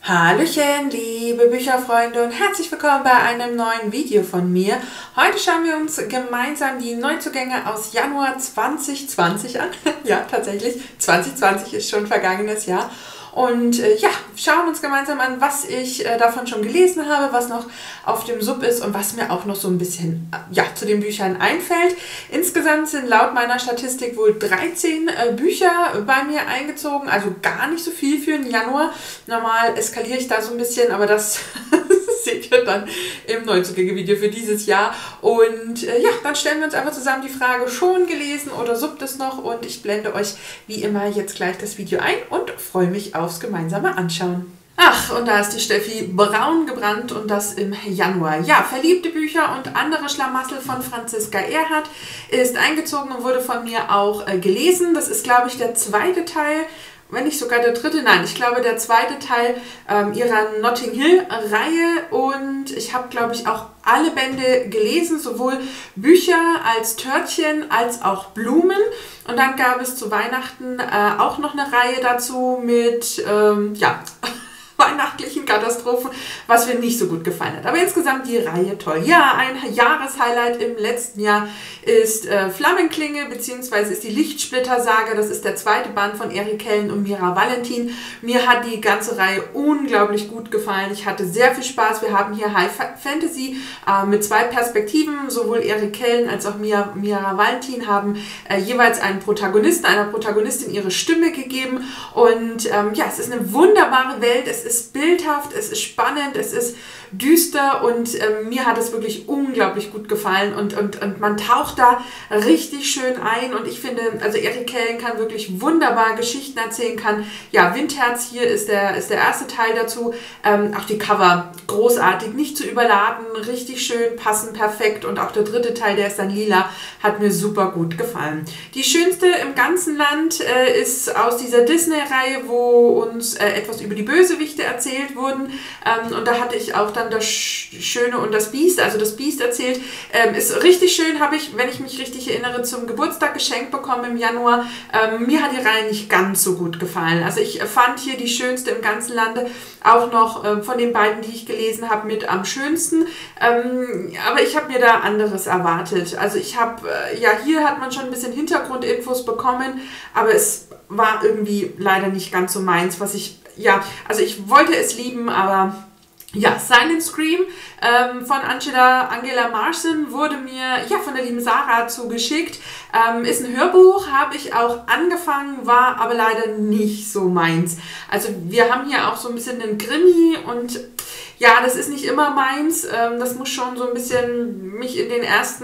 Hallöchen, liebe Bücherfreunde und herzlich willkommen bei einem neuen Video von mir. Heute schauen wir uns gemeinsam die Neuzugänge aus Januar 2020 an. Ja, tatsächlich, 2020 ist schon vergangenes Jahr. Und ja, schauen uns gemeinsam an, was ich davon schon gelesen habe, was noch auf dem Sub ist und was mir auch noch so ein bisschen zu den Büchern einfällt. Insgesamt sind laut meiner Statistik wohl 13 Bücher bei mir eingezogen, also gar nicht so viel für den Januar. Normal eskaliere ich da so ein bisschen, aber das seht ihr dann im Neuzugänge-Video für dieses Jahr. Und ja, dann stellen wir uns einfach zusammen die Frage, schon gelesen oder subt es noch? Und ich blende euch wie immer jetzt gleich das Video ein und freue mich aufs gemeinsame Anschauen. Ach, und da ist die Steffi braun gebrannt und das im Januar. Ja, verliebte Bücher und andere Schlamassel von Franziska Erhardt ist eingezogen und wurde von mir auch gelesen. Das ist, glaube ich, der zweite Teil, wenn nicht sogar der dritte, nein, ich glaube der zweite Teil ihrer Notting Hill-Reihe und ich habe, glaube ich, auch alle Bände gelesen, sowohl Bücher als Törtchen als auch Blumen. Und dann gab es zu Weihnachten auch noch eine Reihe dazu mit, weihnachtlichen Katastrophen, was mir nicht so gut gefallen hat. Aber insgesamt die Reihe toll. Ja, ein Jahreshighlight im letzten Jahr ist Flammenklinge, beziehungsweise ist die Lichtsplitter-Saga. Das ist der zweite Band von Erik Hellen und Mira Valentin. Mir hat die ganze Reihe unglaublich gut gefallen. Ich hatte sehr viel Spaß. Wir haben hier High Fantasy mit zwei Perspektiven. Sowohl Erik Hellen als auch Mira Valentin haben jeweils einen Protagonisten, einer Protagonistin ihre Stimme gegeben. Und ja, es ist eine wunderbare Welt. Es ist bildhaft, es ist spannend, es ist düster und mir hat es wirklich unglaublich gut gefallen und man taucht da richtig schön ein und ich finde, also Erik Hellen kann wirklich wunderbar Geschichten erzählen, kann, ja, Windherz hier ist der erste Teil dazu, auch die Cover großartig, nicht zu überladen, richtig schön, passend, perfekt und auch der dritte Teil, der ist dann lila, hat mir super gut gefallen. Die schönste im ganzen Land ist aus dieser Disney-Reihe, wo uns etwas über die Bösewichte erzählt wurden und da hatte ich auch dann das Schöne und das Biest, also das Biest erzählt. Ist richtig schön, habe ich, wenn ich mich richtig erinnere, zum Geburtstag geschenkt bekommen im Januar. Mir hat die Reihe nicht ganz so gut gefallen. Also ich fand hier die schönste im ganzen Lande auch noch von den beiden, die ich gelesen habe, mit am schönsten. Aber ich habe mir da anderes erwartet. Also ich habe, ja, hier hat man schon ein bisschen Hintergrundinfos bekommen, aber es war irgendwie leider nicht ganz so meins, was ich, ja, also ich wollte es lieben, aber ja, Silent Scream von Angela Marson wurde mir von der lieben Sarah zugeschickt. Ist ein Hörbuch, habe ich auch angefangen, war aber leider nicht so meins. Also wir haben hier auch so ein bisschen einen Krimi und ja, das ist nicht immer meins. Das muss schon so ein bisschen mich in den ersten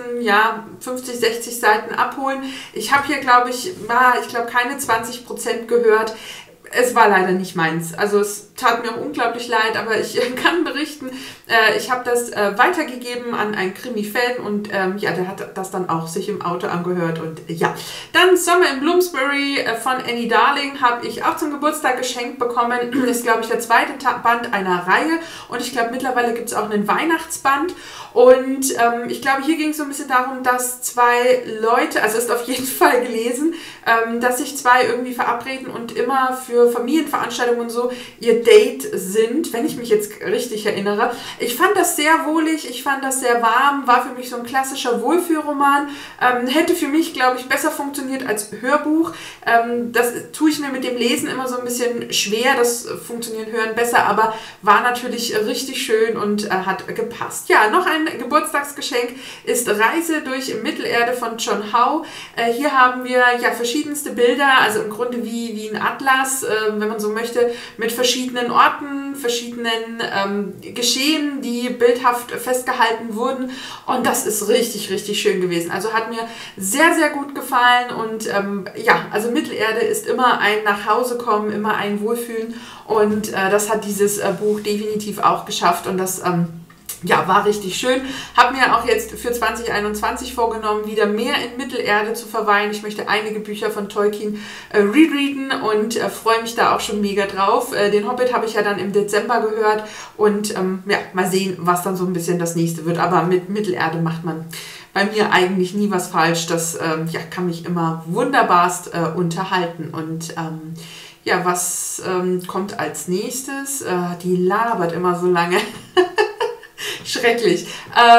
50, 60 Seiten abholen. Ich habe hier, glaube ich, keine 20% gehört. Es war leider nicht meins. Also es tat mir auch unglaublich leid, aber ich kann berichten, ich habe das weitergegeben an einen Krimi-Fan und ja, der hat das dann auch sich im Auto angehört und ja. Dann Sommer in Bloomsbury von Annie Darling habe ich auch zum Geburtstag geschenkt bekommen. Ist, glaube ich, der zweite Band einer Reihe und ich glaube, mittlerweile gibt es auch einen Weihnachtsband und ich glaube, hier ging es so ein bisschen darum, dass zwei Leute, also ist auf jeden Fall gelesen, dass sich zwei irgendwie verabreden und immer für Familienveranstaltungen und so ihr Date sind, wenn ich mich jetzt richtig erinnere. Ich fand das sehr wohlig, ich fand das sehr warm, war für mich so ein klassischer Wohlfühlroman, hätte für mich, glaube ich, besser funktioniert als Hörbuch. Das tue ich mir mit dem Lesen immer so ein bisschen schwer, das funktioniert Hören besser, aber war natürlich richtig schön und hat gepasst. Ja, noch ein Geburtstagsgeschenk ist Reise durch Mittelerde von John Howe. Hier haben wir ja verschiedenste Bilder, also im Grunde wie ein Atlas, wenn man so möchte, mit verschiedenen Orten, verschiedenen Geschehen, die bildhaft festgehalten wurden und das ist richtig, richtig schön gewesen. Also hat mir sehr, sehr gut gefallen und ja, also Mittelerde ist immer ein Nachhausekommen, immer ein Wohlfühlen und das hat dieses Buch definitiv auch geschafft und das ja, war richtig schön. Habe mir auch jetzt für 2021 vorgenommen, wieder mehr in Mittelerde zu verweilen. Ich möchte einige Bücher von Tolkien rereaden und freue mich da auch schon mega drauf. Den Hobbit habe ich ja dann im Dezember gehört und ja, mal sehen, was dann so ein bisschen das nächste wird. Aber mit Mittelerde macht man bei mir eigentlich nie was falsch. Das ja, kann mich immer wunderbarst unterhalten und ja, was kommt als nächstes? Die labert immer so lange. Schrecklich.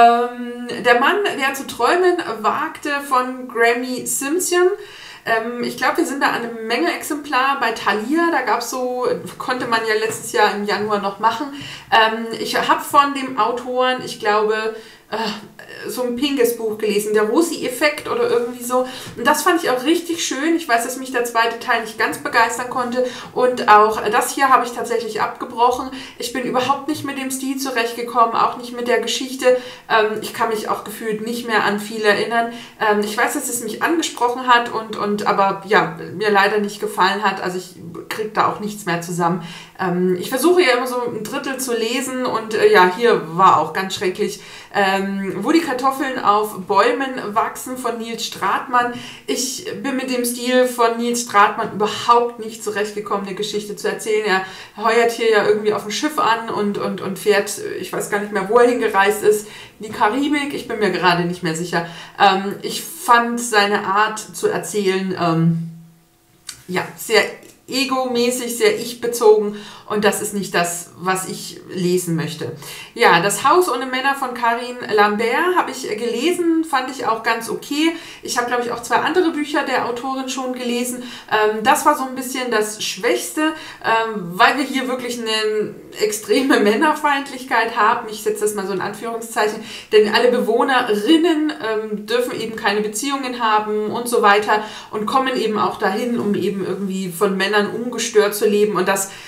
Der Mann, der zu träumen wagte, von Grammy Simpson. Ich glaube, wir sind da an einem Mängelexemplar bei Thalia. Da gab es so, konnte man ja letztes Jahr im Januar noch machen. Ich habe von dem Autoren, ich glaube, so ein Pinges-Buch gelesen, der Rosi-Effekt oder irgendwie so. Und das fand ich auch richtig schön. Ich weiß, dass mich der zweite Teil nicht ganz begeistern konnte. Und auch das hier habe ich tatsächlich abgebrochen. Ich bin überhaupt nicht mit dem Stil zurechtgekommen, auch nicht mit der Geschichte. Ich kann mich auch gefühlt nicht mehr an viel erinnern. Ich weiß, dass es mich angesprochen hat aber ja, mir leider nicht gefallen hat. Also ich kriege da auch nichts mehr zusammen. Ich versuche ja immer so ein Drittel zu lesen und ja, hier war auch ganz schrecklich. Wo die Kartoffeln auf Bäumen wachsen von Nils Stratmann. Ich bin mit dem Stil von Nils Stratmann überhaupt nicht zurechtgekommen, eine Geschichte zu erzählen. Er heuert hier ja irgendwie auf dem Schiff an und fährt, ich weiß gar nicht mehr, wo er hingereist ist, in die Karibik. Ich bin mir gerade nicht mehr sicher. Ich fand seine Art zu erzählen ja, sehr egomäßig, sehr ich-bezogen und das ist nicht das, was ich lesen möchte. Ja, Das Haus ohne Männer von Karin Lambert habe ich gelesen, fand ich auch ganz okay. Ich habe, glaube ich, auch 2 andere Bücher der Autorin schon gelesen. Das war so ein bisschen das Schwächste, weil wir hier wirklich eine extreme Männerfeindlichkeit haben. Ich setze das mal so in Anführungszeichen, denn alle Bewohnerinnen dürfen eben keine Beziehungen haben und so weiter und kommen eben auch dahin, um eben irgendwie von Männern ungestört zu leben und das,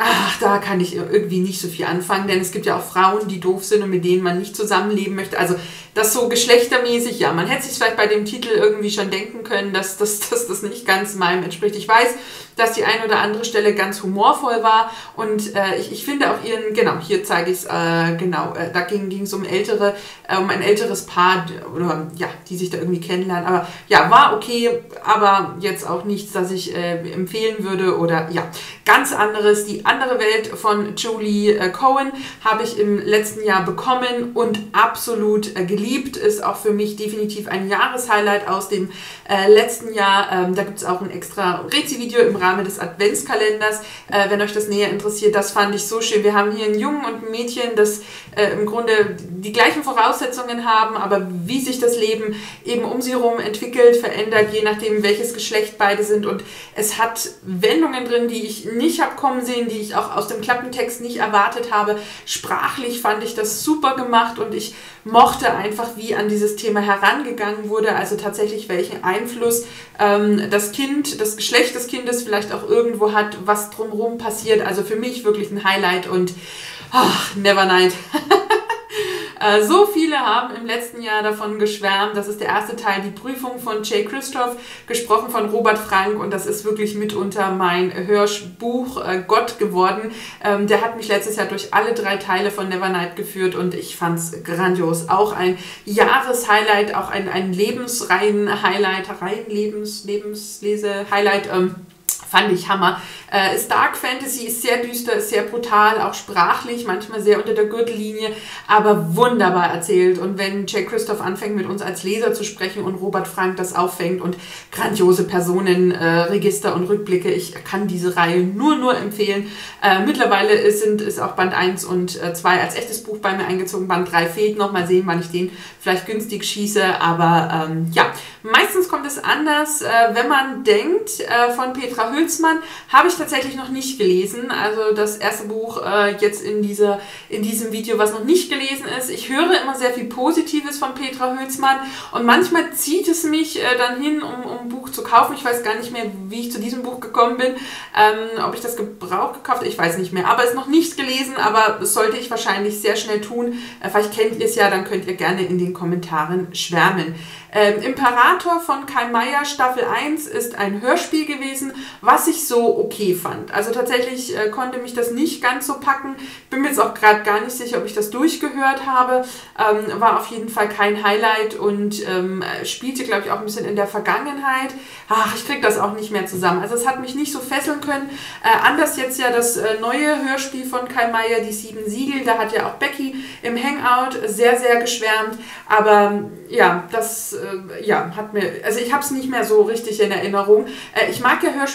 da kann ich irgendwie nicht so viel anfangen, denn es gibt ja auch Frauen, die doof sind und mit denen man nicht zusammenleben möchte. Also das so geschlechtermäßig, ja, man hätte sich vielleicht bei dem Titel irgendwie schon denken können, dass das nicht ganz meinem entspricht. Ich weiß, dass die eine oder andere Stelle ganz humorvoll war und ich finde auch ihren, genau, hier zeige ich es, genau, da ging es um ein älteres Paar, oder ja, die sich da irgendwie kennenlernen, aber ja, war okay, aber jetzt auch nichts, das ich empfehlen würde oder ja, ganz anderes. Die andere Welt von Julie Cohen habe ich im letzten Jahr bekommen und absolut geliebt, ist auch für mich definitiv ein Jahreshighlight aus dem letzten Jahr. Da gibt es auch ein extra Rezi-Video im Rahmen des Adventskalenders, wenn euch das näher interessiert. Das fand ich so schön. Wir haben hier einen Jungen und ein Mädchen, das im Grunde die gleichen Voraussetzungen haben, aber wie sich das Leben eben um sie herum entwickelt, verändert, je nachdem welches Geschlecht beide sind und es hat Wendungen drin, die ich nicht habe kommen sehen, die ich auch aus dem Klappentext nicht erwartet habe. Sprachlich fand ich das super gemacht und ich mochte einfach, wie an dieses Thema herangegangen wurde, also tatsächlich welchen Einfluss das Kind, das Geschlecht des Kindes vielleicht auch irgendwo hat, was drumherum passiert. Also für mich wirklich ein Highlight und Nevernight. So viele haben im letzten Jahr davon geschwärmt. Das ist der erste Teil, die Prüfung von Jay Kristoff, gesprochen von Robert Frank und das ist wirklich mitunter mein Hörbuch Gott geworden. Der hat mich letztes Jahr durch alle 3 Teile von Nevernight geführt und ich fand es grandios. Auch ein Jahreshighlight, auch ein Lebensreihen-Highlight, Lebenslese-Highlight. Fand ich Hammer. Ist Dark Fantasy, ist sehr düster, ist sehr brutal, auch sprachlich, manchmal sehr unter der Gürtellinie, aber wunderbar erzählt. Und wenn Jay Kristoff anfängt, mit uns als Leser zu sprechen und Robert Frank das auffängt und grandiose Personenregister und Rückblicke, ich kann diese Reihe nur empfehlen. Mittlerweile ist auch Band 1 und 2 als echtes Buch bei mir eingezogen. Band 3 fehlt noch. Mal sehen, wann ich den vielleicht günstig schieße. Aber ja, meistens kommt es anders, wenn man denkt. Von Petra Hülsmann habe ich tatsächlich noch nicht gelesen. Also das erste Buch jetzt in diesem Video, was noch nicht gelesen ist. Ich höre immer sehr viel Positives von Petra Hülsmann und manchmal zieht es mich dann hin, um ein Buch zu kaufen. Ich weiß gar nicht mehr, wie ich zu diesem Buch gekommen bin. Ob ich das gebraucht gekauft habe, ich weiß nicht mehr. Aber es ist noch nicht gelesen, aber das sollte ich wahrscheinlich sehr schnell tun. Vielleicht kennt ihr es ja, dann könnt ihr gerne in den Kommentaren schwärmen. Imperator von Kai Meier Staffel 1 ist ein Hörspiel gewesen, was ich so okay fand. Also tatsächlich konnte mich das nicht ganz so packen. Bin mir jetzt auch gerade gar nicht sicher, ob ich das durchgehört habe. War auf jeden Fall kein Highlight und spielte, glaube ich, auch ein bisschen in der Vergangenheit. Ach, ich kriege das auch nicht mehr zusammen. Also es hat mich nicht so fesseln können. Anders jetzt ja das neue Hörspiel von Kai Meier, die 7 Siegel. Da hat ja auch Becky im Hangout sehr, sehr geschwärmt. Aber ja, das ja, hat mir, also ich habe es nicht mehr so richtig in Erinnerung. Ich mag ja Hörspiele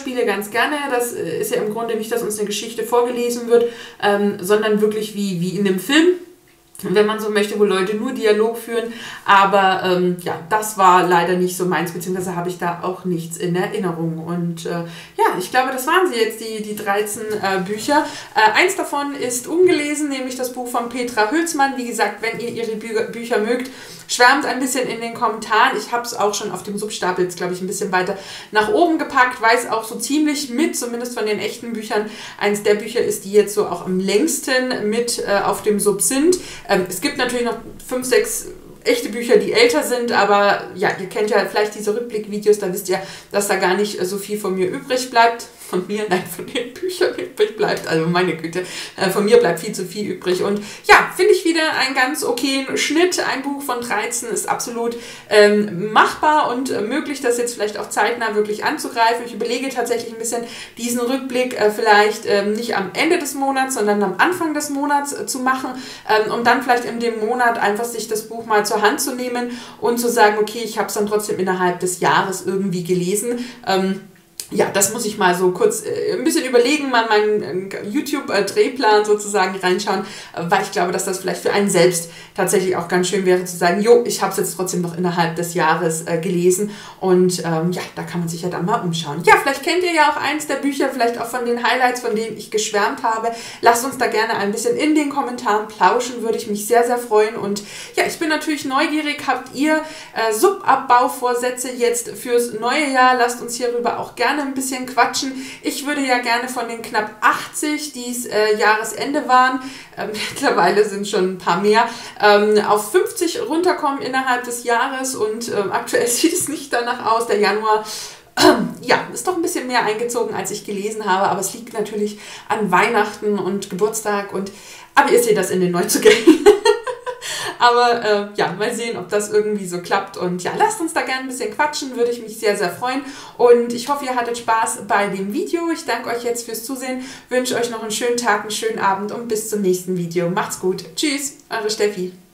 Hörspiele ganz gerne. Das ist ja im Grunde nicht, dass uns eine Geschichte vorgelesen wird, sondern wirklich wie in einem Film, wenn man so möchte, wo Leute nur Dialog führen. Aber ja, das war leider nicht so meins, beziehungsweise habe ich da auch nichts in Erinnerung. Und ja, ich glaube, das waren sie jetzt, die 13 Bücher. Eins davon ist ungelesen, nämlich das Buch von Petra Hülsmann. Wie gesagt, wenn ihr ihre Bücher mögt, schwärmt ein bisschen in den Kommentaren. Ich habe es auch schon auf dem Substapel jetzt, glaube ich, ein bisschen weiter nach oben gepackt, weil es auch so ziemlich mit, zumindest von den echten Büchern, eins der Bücher ist, die jetzt so auch am längsten mit auf dem Sub sind. Es gibt natürlich noch 5, 6 echte Bücher, die älter sind, aber ja, ihr kennt ja vielleicht diese Rückblickvideos, da wisst ihr, dass da gar nicht so viel von mir übrig bleibt. Von mir, nein, von den Büchern übrig bleibt, also meine Güte, von mir bleibt viel zu viel übrig. Und ja, finde ich wieder einen ganz okayen Schnitt. Ein Buch von 13 ist absolut machbar und möglich, das jetzt vielleicht auch zeitnah wirklich anzugreifen. Ich überlege tatsächlich ein bisschen, diesen Rückblick vielleicht nicht am Ende des Monats, sondern am Anfang des Monats zu machen, um dann vielleicht in dem Monat einfach sich das Buch mal zur Hand zu nehmen und zu sagen, okay, ich habe es dann trotzdem innerhalb des Jahres irgendwie gelesen. Ja, das muss ich mal so kurz ein bisschen überlegen, mal meinen YouTube-Drehplan sozusagen reinschauen, weil ich glaube, dass das vielleicht für einen selbst tatsächlich auch ganz schön wäre zu sagen, jo, ich habe es jetzt trotzdem noch innerhalb des Jahres gelesen und ja, da kann man sich ja dann mal umschauen. Ja, vielleicht kennt ihr ja auch eins der Bücher, vielleicht auch von den Highlights, von denen ich geschwärmt habe. Lasst uns da gerne ein bisschen in den Kommentaren plauschen, würde ich mich sehr, sehr freuen. Und ja, ich bin natürlich neugierig, habt ihr Subabbauvorsätze jetzt fürs neue Jahr? Lasst uns hierüber auch gerne ein bisschen quatschen. Ich würde ja gerne von den knapp 80, die es Jahresende waren, mittlerweile sind schon ein paar mehr, auf 50 runterkommen innerhalb des Jahres und aktuell sieht es nicht danach aus. Der Januar ja, ist doch ein bisschen mehr eingezogen, als ich gelesen habe, aber es liegt natürlich an Weihnachten und Geburtstag aber ihr seht das in den Neuzugängen. Aber ja, mal sehen, ob das irgendwie so klappt. Und ja, lasst uns da gerne ein bisschen quatschen, würde ich mich sehr, sehr freuen. Und ich hoffe, ihr hattet Spaß bei dem Video. Ich danke euch jetzt fürs Zusehen, wünsche euch noch einen schönen Tag, einen schönen Abend und bis zum nächsten Video. Macht's gut. Tschüss, eure Steffi.